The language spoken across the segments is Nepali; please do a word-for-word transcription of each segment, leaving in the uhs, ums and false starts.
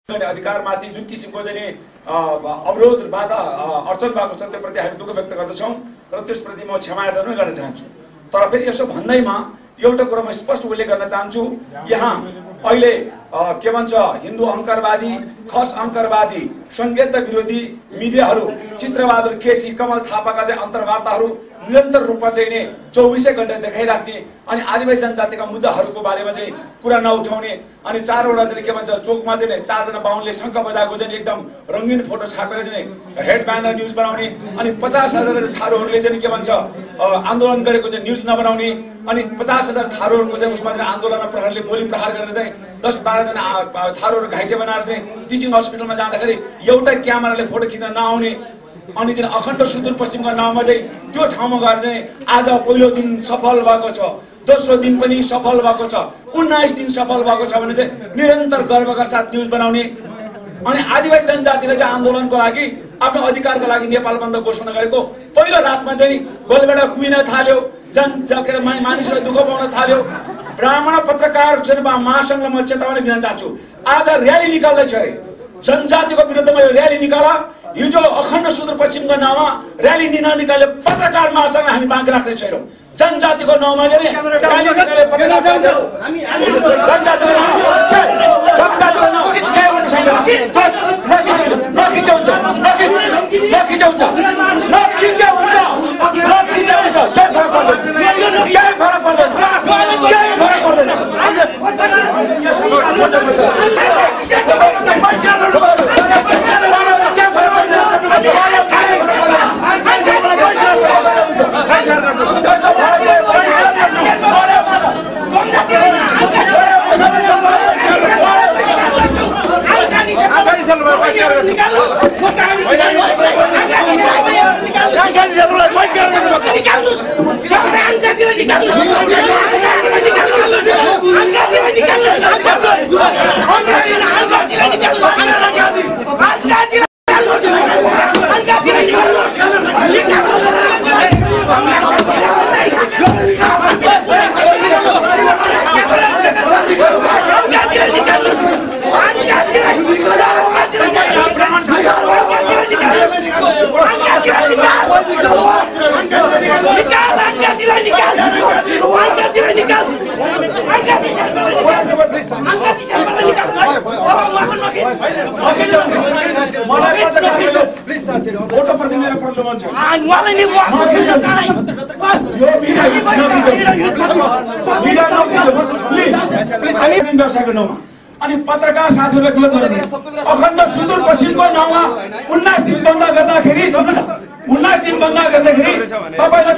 अधिकारमाथि जुन किसिमको चाहिँ अवरोध बाधा अडचन भएको छ त्यसप्रति हामी दुःख व्यक्त गर्दछौँ र त्यसप्रति म क्षमायाचना गर्न चाहन्छु। तर फेरि यसो भन्दैमा एउटा कुरा म स्पष्ट उल्लेख गर्न चाहन्छु, यहाँ अहिले के भन्छ हिन्दू अहंकारवादी, खस अहंकारवादी, संघीयता विरोधी मिडियाहरू, चित्रबहादुर केसी, कमल थापाका चाहिँ अन्तर्वार्ताहरू निरन्तर रूपमा चाहिँ नि चौबिसै घण्टा देखाइराख्ने अनि आदिवासी जनजातिका मुद्दाहरूको बारेमा चाहिँ कुरा नउठाउने अनि चारवटा चाहिँ के भन्छ चोकमा चाहिँ चारजना बाहुनले शङ्ख बजाएको चाहिँ एकदम रङ्गीन फोटो छापेर चाहिँ हेड ब्यानर न्युज बनाउने अनि पचास हजार थारूहरूले चाहिँ के भन्छ आन्दोलन गरेको चाहिँ न्युज नबनाउने अनि पचास हजार थारूहरूको चाहिँ उसमा चाहिँ आन्दोलन प्रहरले गोली प्रहार गरेर चाहिँ दस बाह्रजना थारूहरू घाइते बनाएर चाहिँ टिचिङ हस्पिटलमा जाँदाखेरि एउटा क्यामेराले फोटो खिच्न नआउने अनि चाहिँ अखण्ड सुदूरपश्चिमको नाउँमा चाहिँ त्यो ठाउँमा गएर चाहिँ आज पहिलो दिन सफल भएको छ, दोस्रो दिन पनि सफल भएको छ, उन्नाइस दिन सफल भएको छ भने चाहिँ निरन्तर गर्वका साथ न्युज बनाउने अनि आदिवासी जनजातिले चाहिँ आन्दोलनको लागि आफ्नो अधिकारको लागि नेपाल बन्द घोषणा गरेको पहिलो रातमा चाहिँ गोलबेडा कुहिन थाल्यो, जन मानिसलाई दुःख पाउन थाल्यो। ब्राह्मण पत्रकार महासंघलाई म चेतावनी दिन चाहन्छु, आज र्याली निकाल्दैछ अरे जनजातिको विरुद्धमा यो र्याली निकाला। हिजो अखण्ड सुदूरपश्चिमको नाउँमा र्याली निकाले पत्रकार महासंघ हामी बाँकी राख्ने छैनौँ। जनजातिको नाउँमा चाहिँ र्याली निकाले पत्रकार जनजातिको व्यवसायको नाउँमा अनि पत्रकार साथीहरूले गलत गर्ने अखण्ड सुदूरपश्चिमको नाउँमा उन्नाइस दिन बन्द गर्दाखेरि उन्नाइस दिन बन्द गर्दाखेरि तपाईँले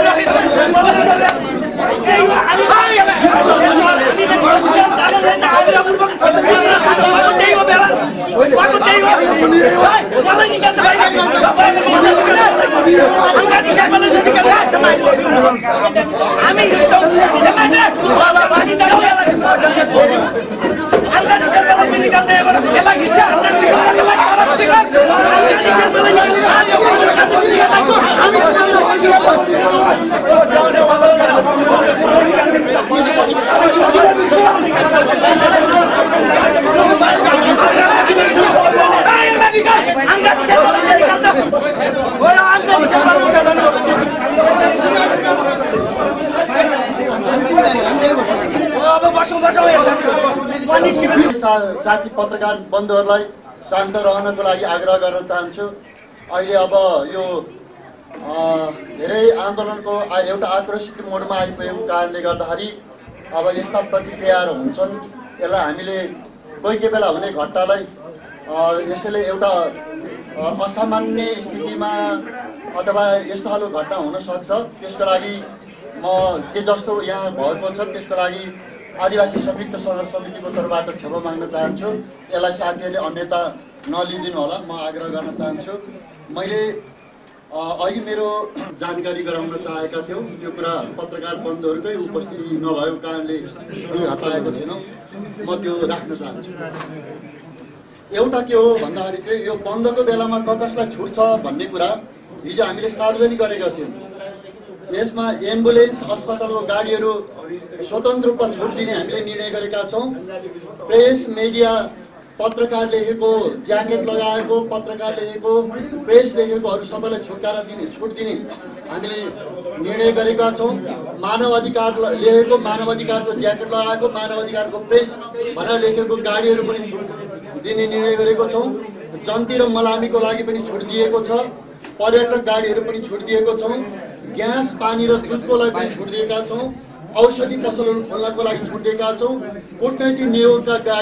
साथी पत्रकार बन्धुहरूलाई शान्त रहनको लागि आग्रह गर्न चाहन्छु। अहिले अब यो धेरै आन्दोलनको एउटा आक्रोशित मोडमा आइपुगेको कारणले गर्दाखेरि अब यस्ता प्रतिक्रियाहरू हुन्छन्। यसलाई हामीले कोही कोही बेला हुने घटनालाई यसैले एउटा असामान्य स्थितिमा अथवा यस्तो खालको घटना हुन सक्छ। त्यसको लागि म जे जस्तो यहाँ भएको छ त्यसको लागि आदिवासी संयुक्त सङ्घर्ष समितिको तर्फबाट क्षमा माग्न चाहन्छु। यसलाई साथीहरूले अन्यथा नलिदिनु होला म आग्रह गर्न चाहन्छु। मैले अघि मेरो जानकारी गराउन चाहेका थियौँ, त्यो कुरा पत्रकार बन्धुहरूकै उपस्थिति नभएको कारणले सुन्न पाएको थिएनौँ, म त्यो राख्न चाहन्छु। एउटा के हो भन्दाखेरि चाहिँ यो बन्दको बेलामा क कसलाई छुट छ भन्ने कुरा हिजो हामीले सार्वजनिक गरेका थियौँ। यसमा एम्बुलेन्स अस्पतालको गाडीहरू स्वतन्त्र रूपमा छुट दिने हामीले निर्णय गरेका छौँ। प्रेस मिडिया पत्रकार लेखेको ज्याकेट लगाएको पत्रकार लेखेको प्रेस लेखेकोहरू सबैलाई छुटकारा दिने छुट दिने हामीले निर्णय गरेका छौँ। मानव अधिकार लेखेको मानव अधिकारको ज्याकेट लगाएको मानव अधिकारको प्रेस भनेर लेखेको गाडीहरू पनि छुट दिने निर्णय गरेको छौँ। जन्ती र मलामीको लागि पनि छुट दिएको छ। पर्यटक गाडीहरू पनि छुट दिएको छौँ। ग्यास पानी र दुधको लागि पनि छुट दिएका छौँ। औषधि पसलहरू खोल्नको लागि छुट दिएका छौँ। कुटनैतिक नियोगका